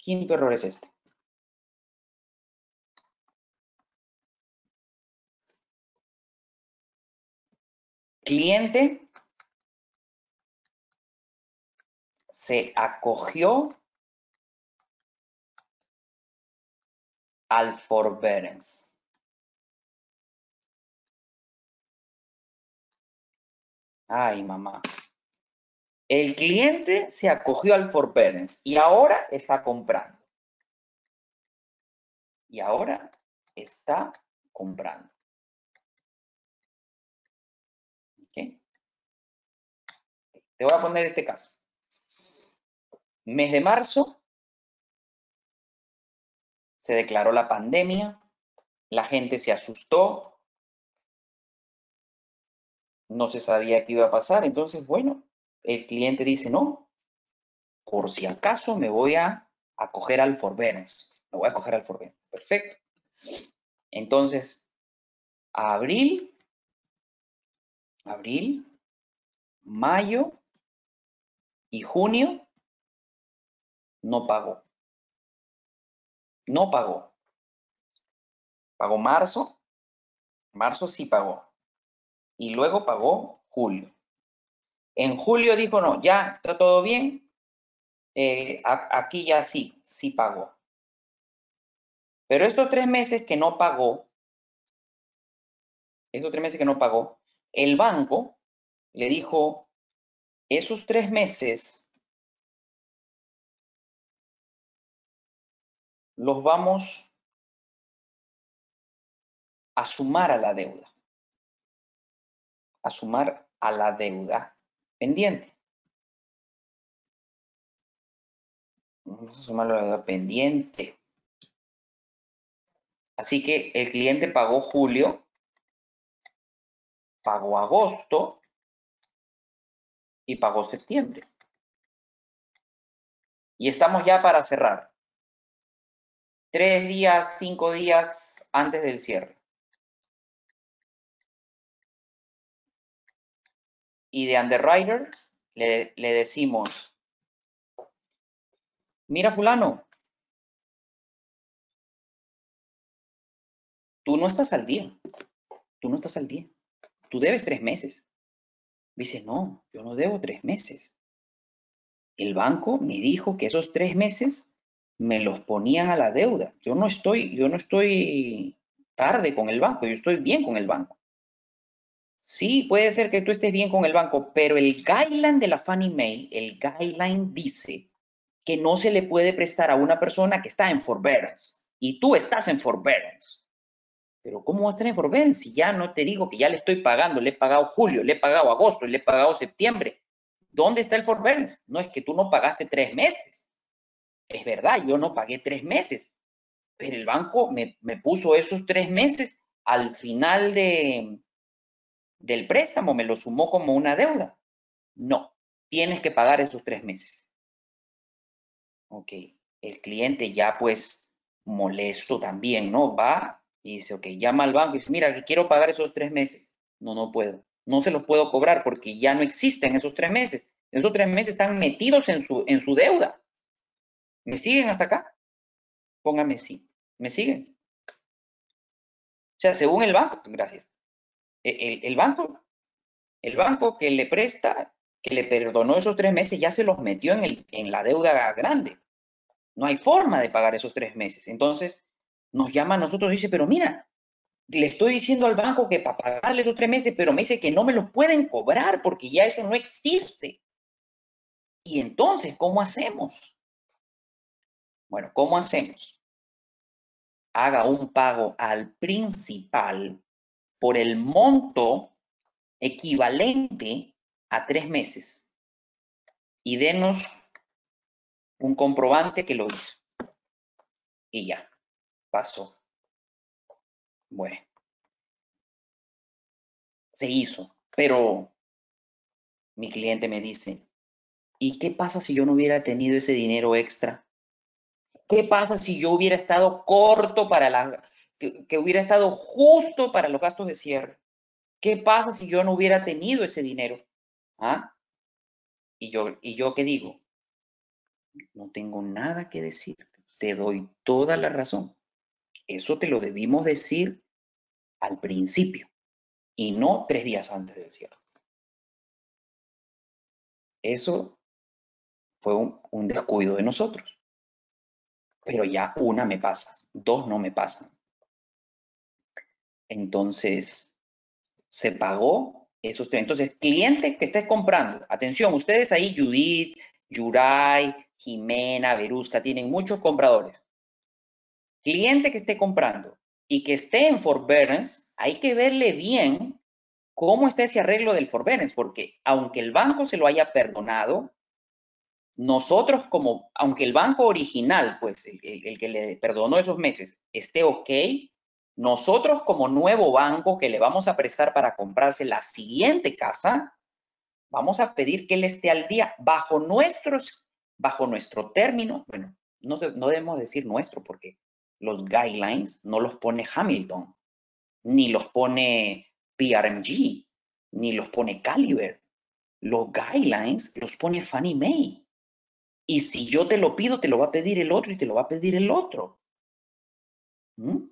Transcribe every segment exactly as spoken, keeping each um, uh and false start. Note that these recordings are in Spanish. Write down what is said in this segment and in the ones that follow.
Quinto error es este. Cliente se acogió al forbearance. Ay, mamá. El cliente se acogió al forbearance y ahora está comprando. Y ahora está comprando. ¿Okay? Te voy a poner este caso. Mes de marzo, se declaró la pandemia, la gente se asustó, no se sabía qué iba a pasar, entonces, bueno, el cliente dice, no, por si acaso me voy a acoger al forbearance, me voy a acoger al forbearance, perfecto. Entonces, abril, abril, mayo y junio no pagó, no pagó. Pagó marzo, marzo sí pagó, y luego pagó julio. En julio dijo, no, ya está todo bien, eh, a, aquí ya sí, sí pagó. Pero estos tres meses que no pagó, estos tres meses que no pagó, el banco le dijo, esos tres meses los vamos a sumar a la deuda, a sumar a la deuda pendiente. Vamos a sumar a la deuda pendiente. Así que el cliente pagó julio, pagó agosto y pagó septiembre. Y estamos ya para cerrar. Tres días, cinco días antes del cierre. Y de underwriter le, le decimos, mira fulano, tú no estás al día, tú no estás al día, tú debes tres meses. Dice, no, yo no debo tres meses. El banco me dijo que esos tres meses me los ponían a la deuda. Yo no estoy, yo no estoy tarde con el banco, yo estoy bien con el banco. Sí, puede ser que tú estés bien con el banco, pero el guideline de la Fannie Mae, el guideline dice que no se le puede prestar a una persona que está en forbearance y tú estás en forbearance. Pero ¿cómo vas a estar en forbearance si ya no te digo que ya le estoy pagando? Le he pagado julio, le he pagado agosto, le he pagado septiembre. ¿Dónde está el forbearance? No es que tú no pagaste tres meses. Es verdad, yo no pagué tres meses, pero el banco me, me puso esos tres meses al final de, del préstamo, me lo sumó como una deuda. No, tienes que pagar esos tres meses. Ok, el cliente ya pues molesto también, ¿no? Va y dice, ok, llama al banco y dice, mira, que quiero pagar esos tres meses. No, no puedo. No se los puedo cobrar porque ya no existen esos tres meses. Esos tres meses están metidos en su, en su deuda. ¿Me siguen hasta acá? Póngame sí. ¿Me siguen? O sea, según el banco, gracias. El, el banco, el banco que le presta, que le perdonó esos tres meses, ya se los metió en, el, en la deuda grande. No hay forma de pagar esos tres meses. Entonces, nos llama a nosotros y dice, pero mira, le estoy diciendo al banco que para pagarle esos tres meses, pero me dice que no me los pueden cobrar porque ya eso no existe. Y entonces, ¿cómo hacemos? Bueno, ¿cómo hacemos? Haga un pago al principal por el monto equivalente a tres meses y denos un comprobante que lo hizo. Y ya, pasó. Bueno, se hizo, pero mi cliente me dice, ¿y qué pasa si yo no hubiera tenido ese dinero extra? ¿Qué pasa si yo hubiera estado corto para la, que, que hubiera estado justo para los gastos de cierre? ¿Qué pasa si yo no hubiera tenido ese dinero? ¿Ah? Y yo, ¿y yo qué digo? No tengo nada que decirte. te doy toda la razón. Eso te lo debimos decir al principio y no tres días antes del cierre. Eso fue un, un descuido de nosotros. Pero ya una me pasa, dos no me pasan. Entonces, se pagó esos tres. Entonces, cliente que estés comprando, atención, ustedes ahí, Judith, Yuray, Jimena, Verusca, tienen muchos compradores. Cliente que esté comprando y que esté en forbearance, hay que verle bien cómo está ese arreglo del forbearance, porque aunque el banco se lo haya perdonado, nosotros como, aunque el banco original, pues el, el, el que le perdonó esos meses, esté ok, nosotros como nuevo banco que le vamos a prestar para comprarse la siguiente casa, vamos a pedir que él esté al día bajo nuestros, bajo nuestro término. Bueno, no, no debemos decir nuestro porque los guidelines no los pone Hamilton, ni los pone P R M G, ni los pone Caliber. Los guidelines los pone Fannie Mae. Y si yo te lo pido, te lo va a pedir el otro y te lo va a pedir el otro. ¿Mm?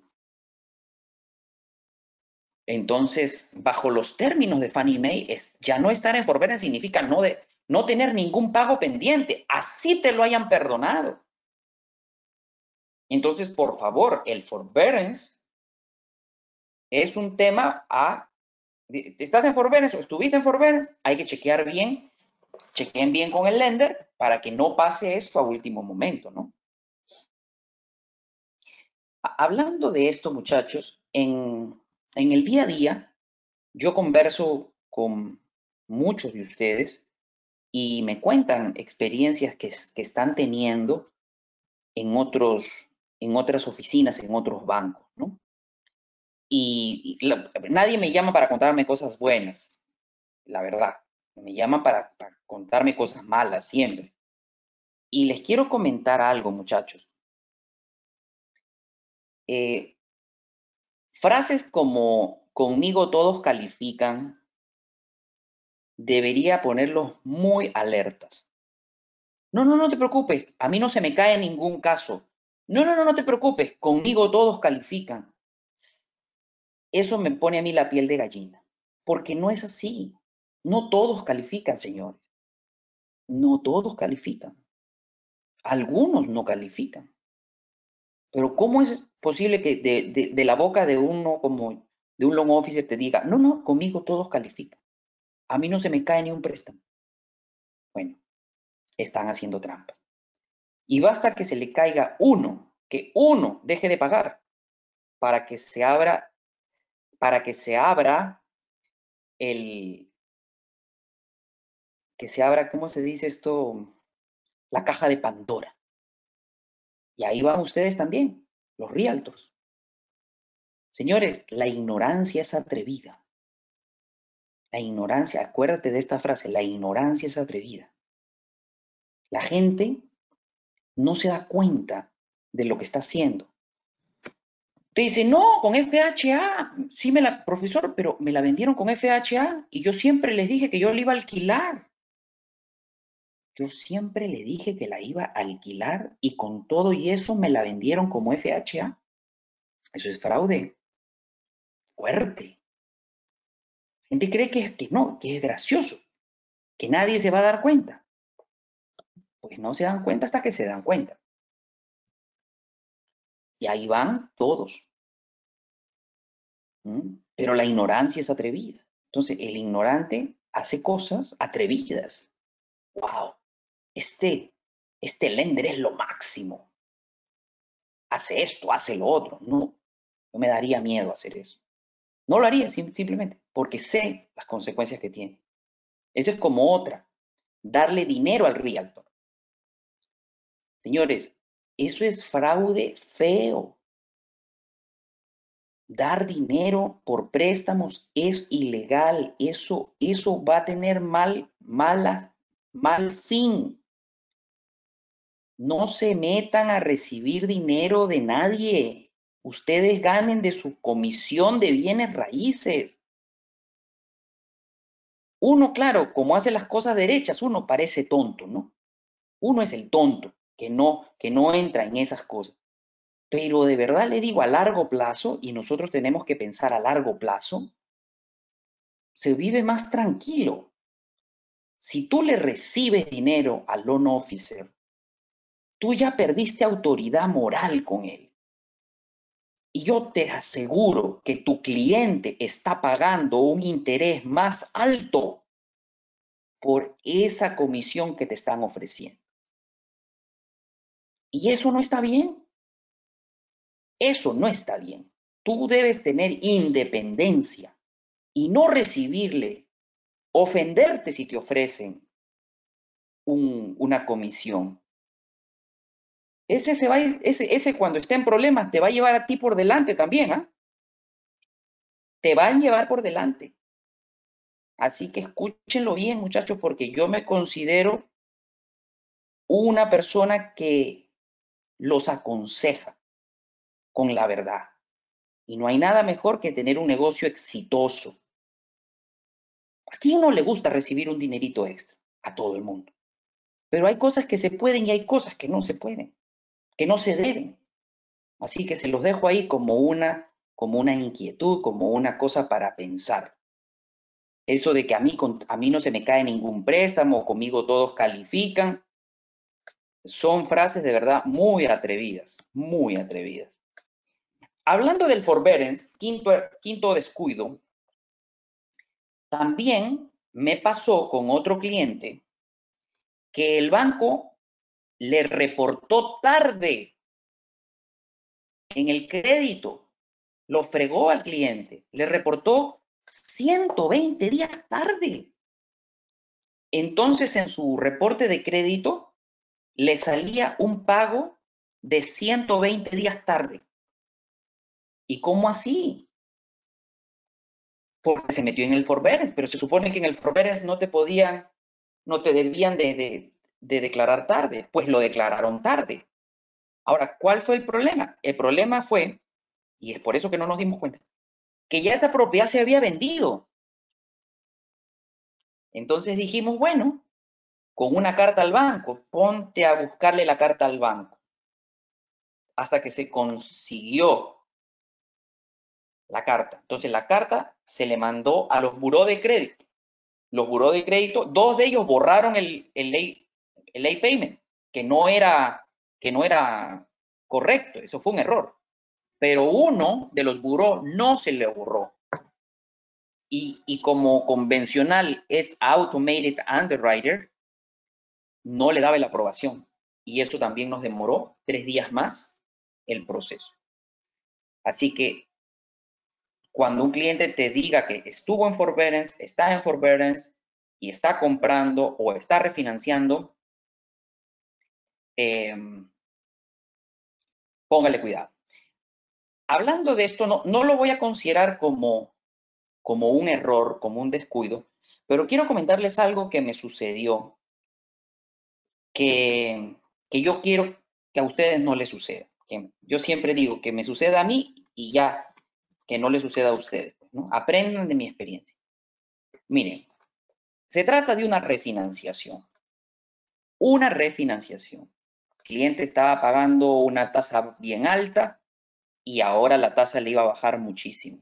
Entonces, bajo los términos de Fannie Mae, es, ya no estar en forbearance significa no, de, no tener ningún pago pendiente, así te lo hayan perdonado. Entonces, por favor, el forbearance es un tema a, ¿estás en forbearance o estuviste en forbearance? Hay que chequear bien, chequeen bien con el lender para que no pase esto a último momento, ¿no? Hablando de esto, muchachos, en, en el día a día, yo converso con muchos de ustedes y me cuentan experiencias que, que están teniendo en, otros, en otras oficinas, en otros bancos, ¿no? Y, y la, nadie me llama para contarme cosas buenas, la verdad. Me llaman para, para contarme cosas malas siempre. Y les quiero comentar algo, muchachos. Eh, frases como conmigo todos califican, debería ponerlos muy alertas. No, no, no te preocupes, a mí no se me cae ningún caso. No, no, no, no te preocupes, conmigo todos califican. Eso me pone a mí la piel de gallina, porque no es así. No todos califican, señores. No todos califican. Algunos no califican. Pero ¿cómo es posible que de, de, de la boca de uno como de un loan officer te diga, no, no, conmigo todos califican? A mí no se me cae ni un préstamo. Bueno, están haciendo trampas. Y basta que se le caiga uno, que uno deje de pagar para que se abra, para que se abra el, que se abra, ¿cómo se dice esto? La caja de Pandora. Y ahí van ustedes también, los realtors. Señores, la ignorancia es atrevida. La ignorancia, acuérdate de esta frase, la ignorancia es atrevida. La gente no se da cuenta de lo que está haciendo. Te dice, no, con F H A, sí me la, profesor, pero me la vendieron con F H A y yo siempre les dije que yo la iba a alquilar. Yo siempre le dije que la iba a alquilar y con todo y eso me la vendieron como F H A. Eso es fraude. Fuerte. La gente cree que, que no, que es gracioso, que nadie se va a dar cuenta. Pues no se dan cuenta hasta que se dan cuenta. Y ahí van todos. ¿Mm? Pero la ignorancia es atrevida. Entonces, el ignorante hace cosas atrevidas. ¡Wow! Este, este lender es lo máximo. Hace esto, hace lo otro. No, no me daría miedo hacer eso. No lo haría sim simplemente porque sé las consecuencias que tiene. Eso es como otra. Darle dinero al realtor. Señores, eso es fraude feo. Dar dinero por préstamos es ilegal. Eso, eso va a tener mal, mala, mal fin. No se metan a recibir dinero de nadie. Ustedes ganen de su comisión de bienes raíces. Uno, claro, como hace las cosas derechas, uno parece tonto, ¿no? Uno es el tonto que no, que no entra en esas cosas. Pero de verdad le digo, a largo plazo, y nosotros tenemos que pensar a largo plazo, se vive más tranquilo. Si tú le recibes dinero al loan officer, tú ya perdiste autoridad moral con él. Y yo te aseguro que tu cliente está pagando un interés más alto por esa comisión que te están ofreciendo. Y eso no está bien. Eso no está bien. Tú debes tener independencia y no recibirle, ofenderte si te ofrecen un, una comisión. Ese, se va a ir, ese, ese cuando esté en problemas te va a llevar a ti por delante también, ¿ah? Te va a llevar por delante. Así que escúchenlo bien, muchachos, porque yo me considero una persona que los aconseja con la verdad. Y no hay nada mejor que tener un negocio exitoso. ¿A quién no le gusta recibir un dinerito extra? A todo el mundo. Pero hay cosas que se pueden y hay cosas que no se pueden, que no se deben. Así que se los dejo ahí como una, como una inquietud, como una cosa para pensar. Eso de que a mí, a mí no se me cae ningún préstamo, conmigo todos califican, son frases de verdad muy atrevidas, muy atrevidas. Hablando del forbearance, quinto, quinto descuido, también me pasó con otro cliente que el banco le reportó tarde en el crédito, lo fregó al cliente, le reportó ciento veinte días tarde. Entonces, en su reporte de crédito, le salía un pago de ciento veinte días tarde. ¿Y cómo así? Porque se metió en el forbearance, pero se supone que en el forbearance no te podían, no te debían de, de, de declarar tarde, pues lo declararon tarde. Ahora, ¿cuál fue el problema? El problema fue, y es por eso que no nos dimos cuenta, que ya esa propiedad se había vendido. Entonces dijimos, bueno, con una carta al banco, ponte a buscarle la carta al banco. Hasta que se consiguió la carta. Entonces la carta se le mandó a los buró de crédito. Los buró de crédito, dos de ellos borraron el, el, late, el late payment, que no, era, que no era correcto, eso fue un error. Pero uno de los buró no se le borró. Y, y como convencional es Automated Underwriter, no le daba la aprobación. Y eso también nos demoró tres días más el proceso. Así que cuando un cliente te diga que estuvo en forbearance, está en forbearance y está comprando o está refinanciando, eh, póngale cuidado. Hablando de esto, no, no lo voy a considerar como, como un error, como un descuido, pero quiero comentarles algo que me sucedió que, que yo quiero que a ustedes no les suceda. Que yo siempre digo que me suceda a mí y ya que no les suceda a ustedes, ¿no? Aprendan de mi experiencia. Miren, se trata de una refinanciación. Una refinanciación. El cliente estaba pagando una tasa bien alta y ahora la tasa le iba a bajar muchísimo.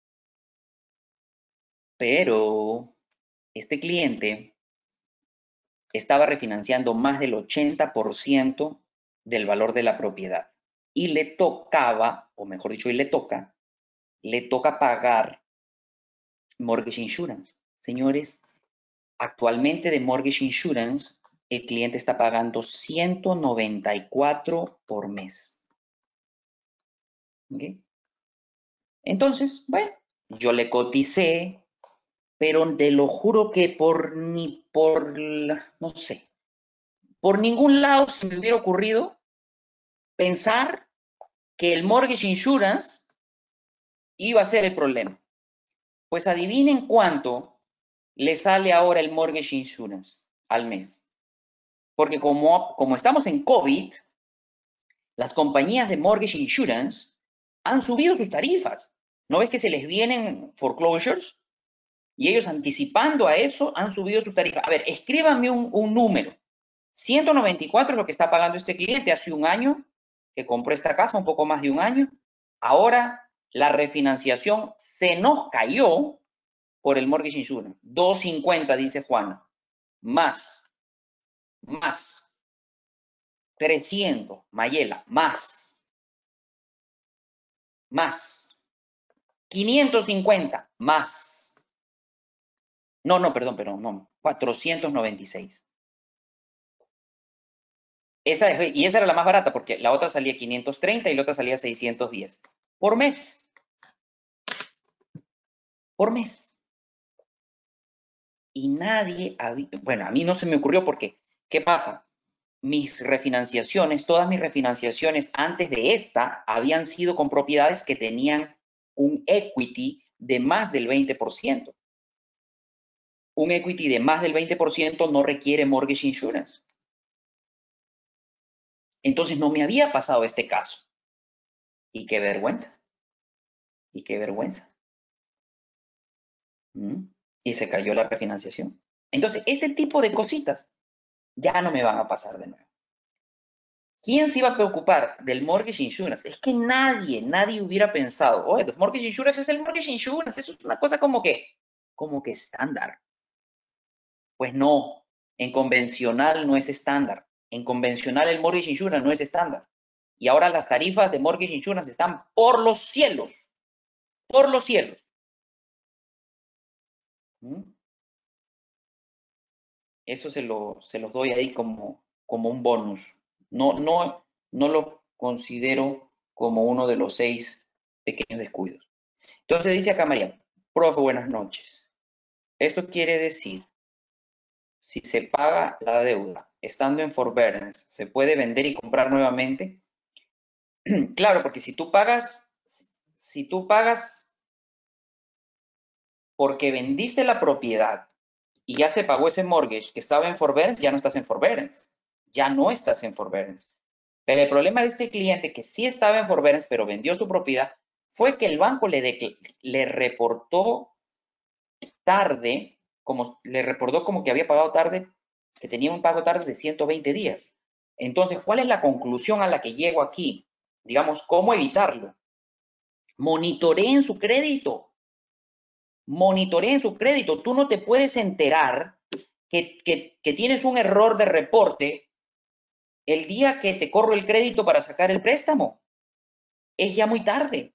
Pero este cliente estaba refinanciando más del ochenta por ciento del valor de la propiedad y le tocaba, o mejor dicho, y le toca, le toca pagar mortgage insurance. Señores, actualmente de mortgage insurance el cliente está pagando ciento noventa y cuatro por mes. ¿Okay? Entonces, bueno, yo le coticé, pero te lo juro que por ni por, no sé, por ningún lado se me hubiera ocurrido pensar que el mortgage insurance iba a ser el problema. Pues adivinen cuánto le sale ahora el mortgage insurance al mes. Porque como, como estamos en COVID, las compañías de mortgage insurance han subido sus tarifas. ¿No ves que se les vienen foreclosures? Y ellos anticipando a eso han subido sus tarifas. A ver, escríbanme un, un número. ciento noventa y cuatro es lo que está pagando este cliente hace un año que compró esta casa, un poco más de un año. Ahora la refinanciación se nos cayó por el mortgage insurance. doscientos cincuenta, dice Juana. Más, más. trescientos, Mayela, más. Más. quinientos cincuenta, más. No, no, perdón, perdón, no. cuatrocientos noventa y seis. Esa, y esa era la más barata porque la otra salía quinientos treinta y la otra salía seiscientos diez. Por mes. Por mes. Y nadie había, bueno, a mí no se me ocurrió porque, ¿qué pasa? Mis refinanciaciones, todas mis refinanciaciones antes de esta habían sido con propiedades que tenían un equity de más del veinte por ciento. Un equity de más del veinte por ciento no requiere mortgage insurance. Entonces no me había pasado este caso. Y qué vergüenza. Y qué vergüenza. ¿Mm? Y se cayó la refinanciación. Entonces, este tipo de cositas ya no me van a pasar de nuevo. ¿Quién se iba a preocupar del mortgage insurance? Es que nadie, nadie hubiera pensado, oye, el mortgage insurance es el mortgage insurance, eso es una cosa como que, como que estándar. Pues no, en convencional no es estándar. En convencional el mortgage insurance no es estándar. Y ahora las tarifas de mortgage insurance están por los cielos, por los cielos. ¿Mm? Eso se, lo, se los doy ahí como, como un bonus. No, no, no lo considero como uno de los seis pequeños descuidos. Entonces dice acá María, profe, buenas noches. Esto quiere decir, si se paga la deuda estando en forbearance, ¿se puede vender y comprar nuevamente? Claro, porque si tú pagas, si tú pagas porque vendiste la propiedad y ya se pagó ese mortgage que estaba en forbearance, ya no estás en forbearance. Ya no estás en forbearance. Pero el problema de este cliente que sí estaba en forbearance, pero vendió su propiedad, fue que el banco le, le reportó tarde, como le reportó como que había pagado tarde, que tenía un pago tarde de ciento veinte días. Entonces, ¿cuál es la conclusión a la que llego aquí? Digamos, ¿cómo evitarlo? Monitoreen su crédito. Monitoreen su crédito. Tú no te puedes enterar que, que, que tienes un error de reporte el día que te corro el crédito para sacar el préstamo. Es ya muy tarde.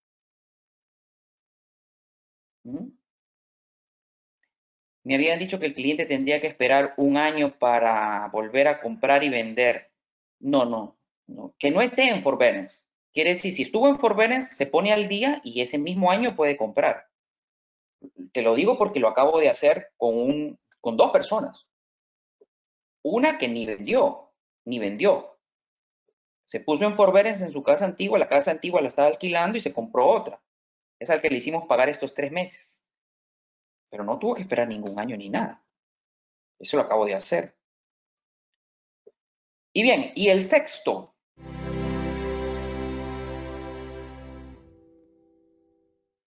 ¿Mm? Me habían dicho que el cliente tendría que esperar un año para volver a comprar y vender. No, no, no. Que no esté en forbearance. Quiere decir, si estuvo en forbearance, se pone al día y ese mismo año puede comprar. Te lo digo porque lo acabo de hacer con, un, con dos personas. Una que ni vendió, ni vendió. Se puso en forbearance en su casa antigua, la casa antigua la estaba alquilando y se compró otra. Es al que le hicimos pagar estos tres meses. Pero no tuvo que esperar ningún año ni nada. Eso lo acabo de hacer. Y bien, y el sexto,